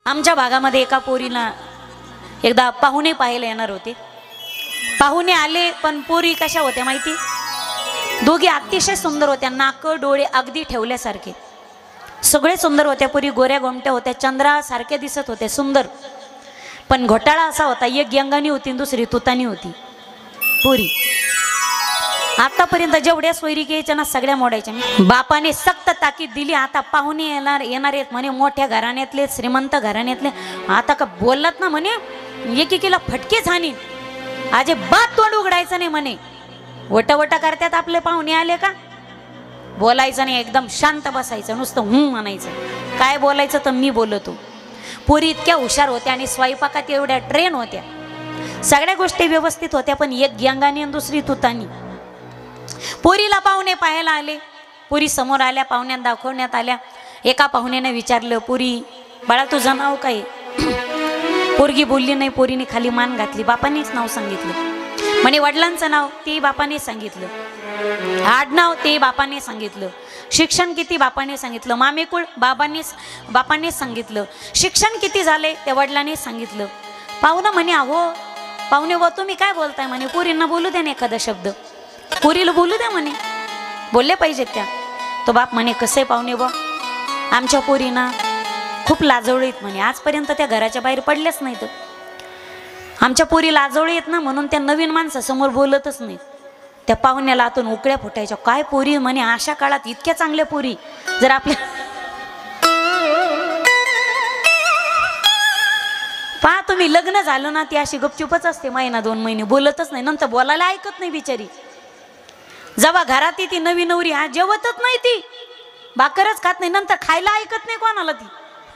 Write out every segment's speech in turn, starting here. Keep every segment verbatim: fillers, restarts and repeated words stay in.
आमच्या भागामध्ये एका पोरीला एकदा पाहुणे पाहायला येणार होते. पाहुणे आले पण पोरी कशा होत्या माहिती, दोघी अतिशय सुंदर होत्या, नाक डोळे अगदी ठेवल्यासारखे सगळे सुंदर होत्या. पोरी गोऱ्या गोमट्या होत्या, चंद्रासारख्या दिसत होत्या, सुंदर. पण घोटाळा असा होता, एक यंगानी होती दुसरी तुतानी होती. पोरी आतापर्यंत जेवढ्या सोयरी घ्यायच्या ना सगळ्या मोडायच्या. बापाने सक्त ताकीद दिली, आता पाहुणे येणार येणार आहेत म्हणे, मोठ्या घराण्यातले श्रीमंत घराण्यातले. आता का बोललात ना म्हणे एकेकीला फटके झाली, आजे बात तोंड उघडायचं नाही म्हणे. वटवटा करतात आपले पाहुणे आले का, बोलायचं नाही, एकदम शांत बसायचं, नुसतं हूं म्हणायचं. काय बोलायचं तर मी बोलतो. पोरी इतक्या हुशार होत्या आणि स्वयंपाकात एवढ्या ट्रेन होत्या, सगळ्या गोष्टी व्यवस्थित होत्या. पण एक ग्यांगानी आणि दुसरी तुतानी. पोरीला पाहुणे पाहायला आले, पोरी समोर आल्या, पाहुण्यांना दाखवण्यात आल्या. एका पाहुण्याने विचारलं, पोरी बाळा तुझं नाव काय? पोरगी बोलली नाही, पोरीने खाली मान घातली. बापानेच नाव सांगितलं म्हणे, वडिलांचं नाव ते बापाने सांगितलं, आडनाव ते बापाने सांगितलं, शिक्षण किती बापाने सांगितलं, मामेकुळ बाबांनी बापाने सांगितलं, शिक्षण किती झाले ते वडिलांनी सांगितलं. पाहुणं म्हणे, अहो पाहुणे व तुम्ही काय बोलताय म्हणे, पोरींना बोलू द्या ना एखादा शब्द, पोरीला बोलू द्या म्हणे, बोलले पाहिजेत त्या. तो बाप म्हणे, कसे पाहुणे व आमच्या पोरीना खूप लाजवळीत म्हणे, आजपर्यंत त्या घराच्या बाहेर पडल्याच नाहीत. आमच्या पोरी लाजवळी आहेत ना, म्हणून त्या नवीन माणसासमोर बोलतच नाही. त्या पाहुण्याला आतून उकळ्या फुटायच्या, काय पोरी म्हणे, अशा काळात इतक्या चांगल्या पोरी जर आपल्या पहा तुम्ही, लग्न झालं ना ती अशी गपचूपच असते, महिना दोन महिने बोलतच नाही, नंतर बोलायला ऐकत नाही बिचारी. जेव्हा घरात ती नवी नवरी हा जेवतच नाही, ती भाकरच खात नाही, नंतर खायला ऐकत नाही कोणाला ती.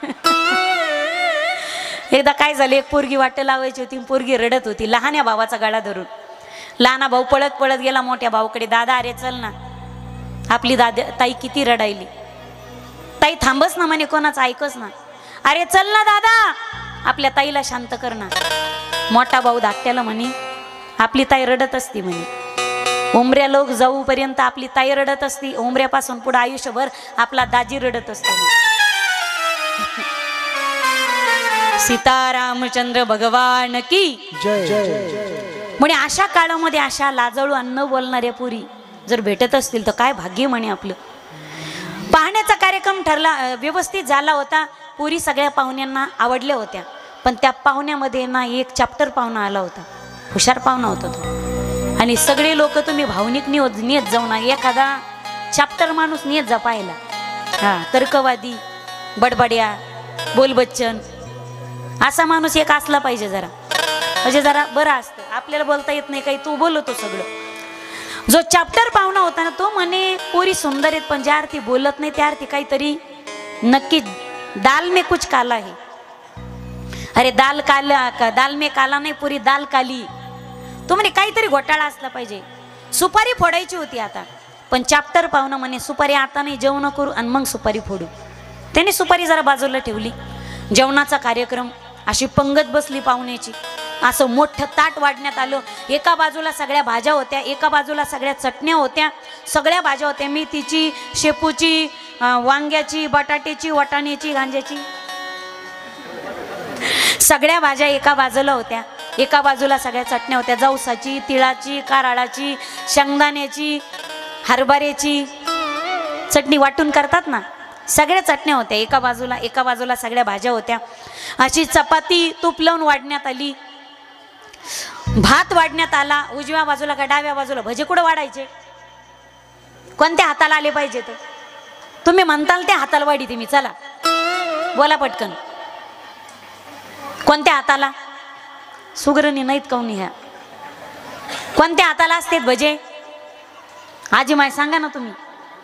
एकदा काय झालं, एक पोरगी वाट लावायची होती, पोरगी रडत होती, लहान्या भावाचा गळा धरून. लहाना भाऊ पळत पळत गेला मोठ्या भाऊकडे, दादा अरे चल ना, आपली दादा ताई किती रडायली. ताई थांबस ना म्हणे, कोणाचं ऐकच ना, अरे चल ना दादा, आपल्या ताईला शांत कर ना. मोठा भाऊ धाकट्याला म्हणे, आपली ताई रडत असती म्हणे, उमऱ्या लोक जाऊपर्यंत आपली ताई रडत असती, उमऱ्यापासून पुढे आयुष्यभर आपला दाजी रडत असतो. सीतारामचंद्र भगवान की जय. म्हणे अशा काळामध्ये अशा लाजळू अन्न बोलणाऱ्या पुरी जर भेटत असतील तर काय भाग्य म्हणे आपलं. पाहण्याचा कार्यक्रम ठरला, व्यवस्थित झाला होता. पुरी सगळ्या पाहुण्यांना आवडल्या होत्या, पण त्या पाहुण्यामध्ये ना एक चॅप्टर पाहुणा आला होता, हुशार पाहुणा होता तो. आणि सगळे लोक तुम्ही भावनिक नियोज नेत जाऊ ना, एखादा चॅप्टर माणूस नेत जा पाहायला. हा तर्कवादी, बडबड्या, बोलबच्चन असा माणूस एक असला पाहिजे जरा, म्हणजे जरा बरं असतं. आपल्याला बोलता येत नाही काही, तू बोलतो सगळं. जो चॅप्टर पाहुणा होता ना, तो म्हणे पोरी सुंदर आहेत, पण ज्या अर्थी बोलत नाही त्या अर्थी काहीतरी नक्की दाल में कुछ काला है. अरे दाल काला का, दाल में काला नाही पुरी दाल काली. तो म्हणे काहीतरी घोटाळा असला पाहिजे. सुपारी फोडायची होती आता, पण चॅप्टर पाहुणा म्हणे सुपारी आता नाही, जेवण करू आणि मग सुपारी फोडू. त्याने सुपारी जरा बाजूला ठेवली. जेवणाचा कार्यक्रम, अशी पंगत बसली पाहुण्याची, असं मोठं ताट वाढण्यात आलं. एका बाजूला सगळ्या भाज्या होत्या, एका बाजूला सगळ्या चटण्या होत्या, सगळ्या भाज्या होत्या, मेथीची, शेपूची, वांग्याची, बटाट्याची, वाटाण्याची, गांज्याची, सगळ्या भाज्या एका बाजूला होत्या. एका बाजूला सगळ्या चटण्या होत्या, जवसाची, तिळाची, कारळाची, शेंगदाण्याची, हरभऱ्याची चटणी वाटून करतात ना, सगळ्या चटण्या होत्या एका बाजूला. एका बाजूला सगळ्या भाज्या होत्या. अशी चपाती तूप लावून वाढण्यात आली, भात वाढण्यात आला. उजव्या बाजूला का डाव्या बाजूला भजे कुठं वाढायचे, कोणत्या हाताला आले पाहिजे तर तुम्ही म्हणताल त्या हाताला वाढी ते मी. चला बोला पटकन, कोणत्या हाताला? सुगरणी नाहीत काऊन ह्या, कोणत्या हाताला असते भजे? आजी माय सांगा ना तुम्ही.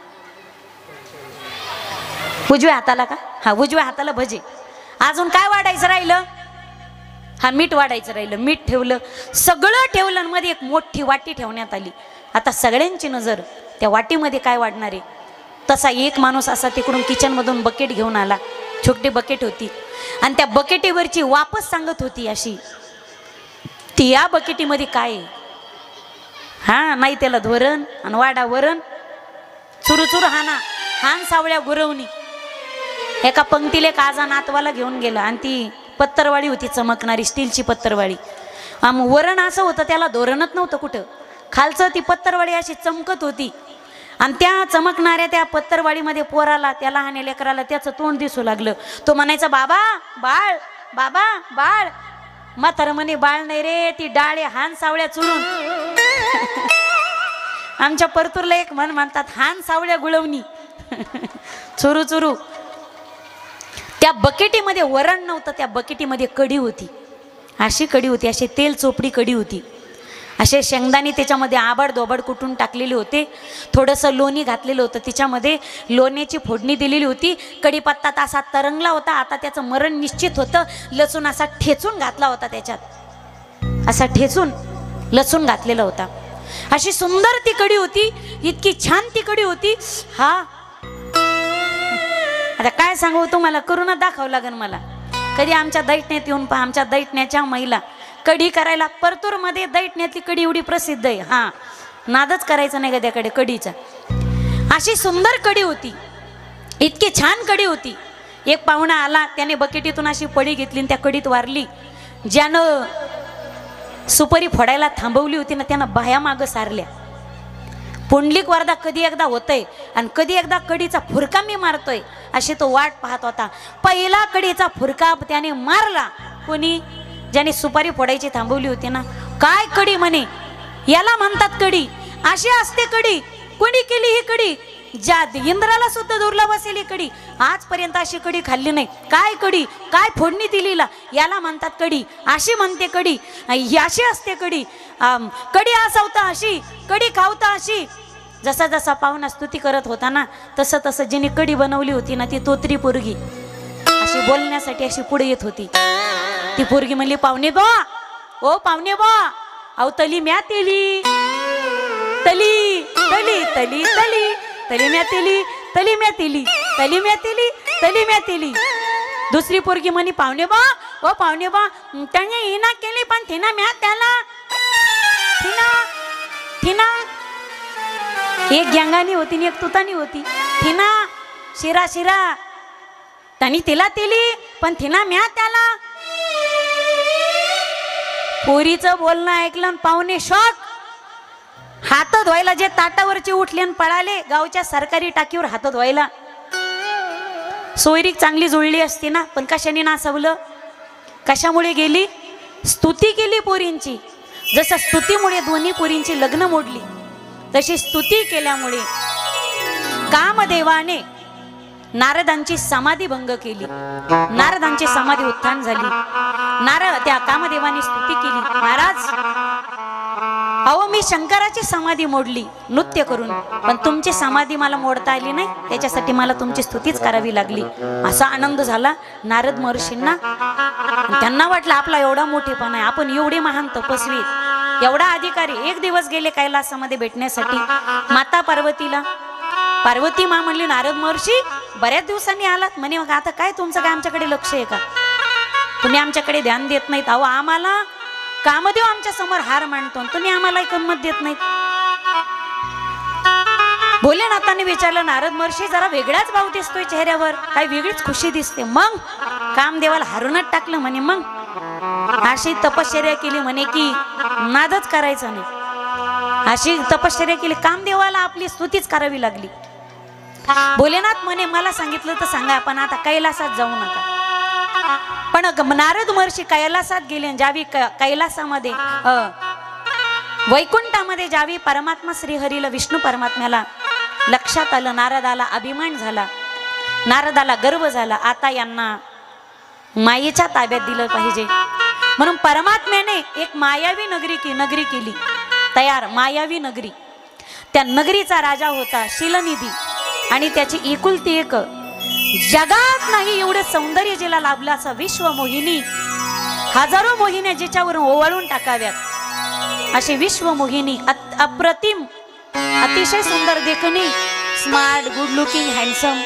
उजव्या हाताला का? हा उजव्या हाताला भजे. अजून काय वाढायचं राहिलं? हा मीठ वाढायचं राहिलं. मीठ ठेवलं, सगळं ठेवलं, मध्ये एक मोठी वाटी ठेवण्यात आली. आता सगळ्यांची नजर त्या वाटीमध्ये काय वाढणार आहे. तसा एक माणूस असा तिकडून किचनमधून बकेट घेऊन आला, छोटी बकेट होती, आणि त्या बकेटीवरची वापस सांगत होती अशी, ती या बकेटीमध्ये काय आहे? हा नाही त्याला धोरण आणि वाडा वरण, चुरू चुरू हाना हान सावळ्या गुरवणी. एका पंक्तीला एक आजा नातवाला घेऊन गेला आणि ती पत्तरवाळी होती चमकणारी, स्टीलची पत्तरवाळी. आम वरण असं होतं त्याला धोरणच नव्हतं कुठं, खालचं ती पत्तरवाळी अशी चमकत होती आणि त्या चमकणाऱ्या त्या पत्तरवाळीमध्ये पोराला, त्या लहान लेकराला त्याचं तोंड दिसू लागलं. तो म्हणायचा बाबा बाळ, बाबा बाळ. म्हातारं म्हणे बाळ नाही रे, ती डाळे हान सावळ्या चुरून. आमच्या परतूरला एक म्हण म्हणतात, हान सावळ्या गुळवणी. चुरू चुरू. त्या बकेटीमध्ये वरण नव्हतं, त्या बकेटीमध्ये कढी होती. अशी कढी होती, अशी तेल चोपडी कढी होती. असे शेंगदाणे त्याच्यामध्ये आबड दोबड कुटून टाकलेले होते. थोडंसं लोणी घातलेलं होतं त्याच्यामध्ये, लोण्याची फोडणी दिलेली होती. कढीपत्ता असा तरंगला होता, आता त्याचं मरण निश्चित होतं. लसूण असा ठेचून घातला होता त्याच्यात, असा ठेचून लसूण घातलेला होता. अशी सुंदर ती कढी होती, इतकी छान ती कढी होती. हा आता काय सांगू तुम्हाला, करूनच दाखवावं लागेल मला. कधी आमच्या दैठण्यात येऊन पहा, आमच्या दैठण्याच्या महिला कढी करायला. परतूरमध्ये दैठण्यातली कढी एवढी प्रसिद्ध आहे. हा नादच करायचं नाही गद्याकडे कढीचा. अशी सुंदर कढी होती, इतकी छान कढी होती. एक पाहुणा आला, त्याने बकेटीतून अशी पडी घेतली आणि त्या कढीत वारली. ज्यानं सुपारी फोडायला थांबवली होती ना, त्यानं बाया मागं सारल्या. पुंडलिक वरदा कधी एकदा होतंय आणि कधी एकदा कढीचा फुरका मी मारतोय, अशी तो वाट पाहत होता. पहिला कढीचा फुरका त्याने मारला. कोणी? ज्याने सुपारी फोडायची थांबवली होती ना. काय कढी म्हणे, याला म्हणतात कढी, अशी असते कढी. कोणी केली ही कढी? ज्या इंद्राला सुद्धा दुर्लभ असेल ही कढी. आजपर्यंत अशी कढी खाल्ली नाही. काय कढी, काय फोडणी दिलीला, याला म्हणतात कढी. अशी म्हणते कढी, ही अशी असते कढी. कढी असावता अशी, कढी खावता अशी. जसा जसा पाहुणा स्तुती करत होता ना, तसं तसं जिने कढी बनवली होती ना, ती तोतरी पोरगी अशी बोलण्यासाठी अशी पुढे येत होती. ती पोरगी म्हणली, पाहुणे बा, ओ पाहुणे बा, अहो तली म्या तेली, तली तली तली तली तली म्या तेली, तली म्या तेली, तली म्या तेली, तली म्या तेली. दुसरी पोरगी म्हणे, पाहुणे बा, ओ पाहुणे बा, त्याने हिना केली पण थिना म्या त्याला, थिना थिना. एक गँगानी होती आणि एक तुतानी होती. थिना शिरा शिरा, त्याने तिला तेली पण थिना म्या त्याला. पोरीचं बोलणं ऐकलं आणि पाहुणे शॉक. हात धुवायला जे ताटावरचे उठले आणि पळाले गावच्या सरकारी टाकीवर हात धुवायला. सोयरीक चांगली जुळली असती ना, पण कशाने नासवलं? कशामुळे गेली? स्तुती केली पोरींची. जसं स्तुतीमुळे दोन्ही पोरींची लग्न मोडली, तशी स्तुती केल्यामुळे कामदेवाने नारदांची समाधी भंग केली. नारदांची समाधी उत्थान झाली. नारद त्या कामदेवाने स्तुती केली, महाराज अहो मी शंकराची समाधी मोडली नृत्य करून, पण तुमची समाधी मला मोडता आली नाही, त्याच्यासाठी मला तुमची स्तुतीच करावी लागली. असा आनंद झाला नारद महर्षींना. त्यांना वाटलं आपला एवढा मोठेपणा आहे, आपण एवढे महान तपस्वी, एवढा अधिकारी. एक दिवस गेले कैलासामध्ये भेटण्यासाठी माता पार्वतीला. पार्वती मा म्हणली, नारद महर्षी बऱ्याच दिवसांनी आलात म्हणे, मग आता काय तुमचं काय आमच्याकडे लक्ष आहे का? तुम्ही आमच्याकडे ध्यान देत नाहीत. अहो आम्हाला कामदेव आमच्या समोर हार मांडतो, तुम्ही आम्हाला किंमत देत नाहीत. भोलेनाथाने विचारलं, नारद महर्षी जरा वेगळाच भाव दिसतोय चेहऱ्यावर, काय वेगळीच खुशी दिसते. मग कामदेवाला हारूनच टाकलं म्हणे. मग अशी तपश्चर्या केली म्हणे की नादच करायचा नाही. अशी तपश्चर्या केली, कामदेवाला आपली स्तुतीच करावी लागली. भोलेनाथ म्हणे, मला सांगितलं तर सांगा, पण आता कैलासात जाऊ नका. पण नारद महर्षी कैलासात गेले. ज्यावी कैलासामध्ये वैकुंठामध्ये ज्यावी परमात्मा श्रीहरीला, विष्णू परमात्म्याला लक्षात आलं, नारदाला अभिमान झाला, नारदाला गर्व झाला. आता यांना मायेच्या ताब्यात दिलं पाहिजे, म्हणून परमात्म्याने एक मायावी नगरी की नगरी केली तयार. मायावी नगरी. त्या नगरीचा राजा होता शीलनिधी आणि त्याची एकुलती एक, जगात नाही एवढं सौंदर्य जिला लाभलं असं विश्व मोहिनी. हजारो मोहिन्या जिच्यावर ओवाळून टाकाव्यात अशी विश्व मोहिनी. अप्रतिम, अतिशय सुंदर देखणी, स्मार्ट, गुड लुकिंग, हँडसम.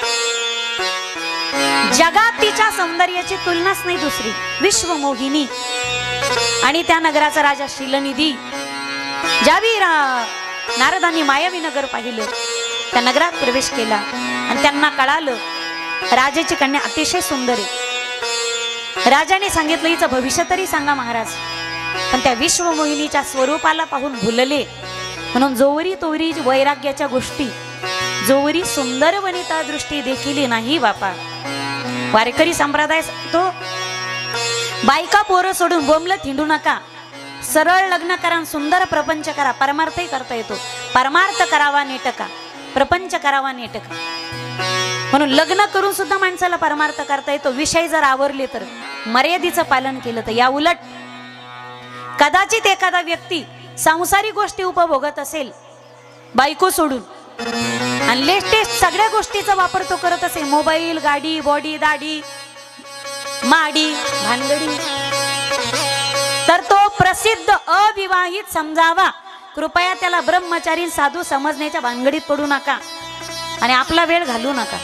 जगात तिच्या सौंदर्याची तुलनाच नाही दुसरी. विश्व मोहिनी. आणि त्या नगराचा राजा शीलनिधी. ज्यावेळी नारदांनी मायावी नगर पाहिलं, त्या नगरात प्रवेश केला आणि त्यांना कळालं राजाची कन्या अतिशय सुंदर आहे. राजाने सांगितलं हिचं भविष्य तरी सांगा महाराज. पण त्या विश्वमोहिनीच्या स्वरूपाला पाहून भुलले, म्हणून जोवरी तोवरी वैराग्याच्या गोष्टी, जोवरी सुंदर वनिता दृष्टी देखील नाही बापा. वारकरी संप्रदाय तो बायका पोरं सोडून बोंबलत हिंडू नका, सरळ लग्न करा, सुंदर प्रपंच करा. परमार्थही करता येतो. परमार्थ करावा नेटका, प्रपंच करावा नेटका. म्हणून लग्न करून सुद्धा माणसाला परमार्थ करता येतो, विषय जर आवरले तर, मर्यादेचं पालन केलं तर. या उलट कदाचित एखादा व्यक्ती सांसारिक गोष्टी उपभोगत असेल बायको सोडून, आणि लेटेस्ट सगळ्या गोष्टीचा वापर तो करत असेल, मोबाईल, गाडी, बॉडी, दाढी, माडी, भानगडी, तर तो प्रसिद्ध अविवाहित समजावा. कृपया त्याला ब्रह्मचारी साधू समजण्याच्या भानगडीत पडू नका आणि आपला वेळ घालू नका.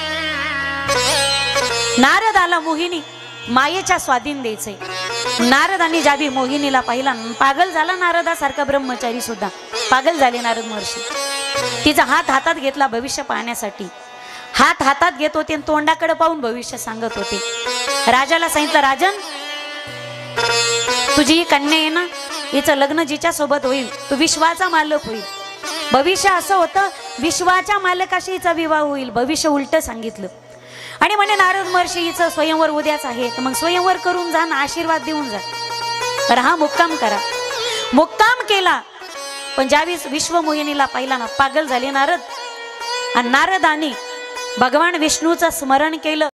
नारदाला मोहिनी मायेच्या स्वाधीन द्यायचंय. नारदांनी ज्यावी मोहिनीला पाहिला, पागल झाला नारदासारखा ब्रह्मचारी सुद्धा पागल झाले नारद महर्षी. तिचा हात हातात घेतला भविष्य पाहण्यासाठी. हात हातात घेत होते आणि तोंडाकडे पाहून भविष्य सांगत होते. राजाला सांगितलं, राजन तुझी ही कन्या आहे ना, हिचं लग्न जिच्या सोबत होईल तो विश्वाचा मालक होईल. भविष्य असं होतं, विश्वाच्या मालकाशी हिचा विवाह होईल. भविष्य उलट सांगितलं. आणि म्हणे नारद महर्षी हिचं स्वयंवर उद्याच आहे, तर मग स्वयंवर करून जा ना, आशीर्वाद देऊन जा. तर हा मुक्काम करा. मुक्काम केला. पण ज्यावेळेस विश्वमोहिनीला पाहिला ना, पागल झाले नारद. आणि नारदाने भगवान विष्णूचं स्मरण केलं.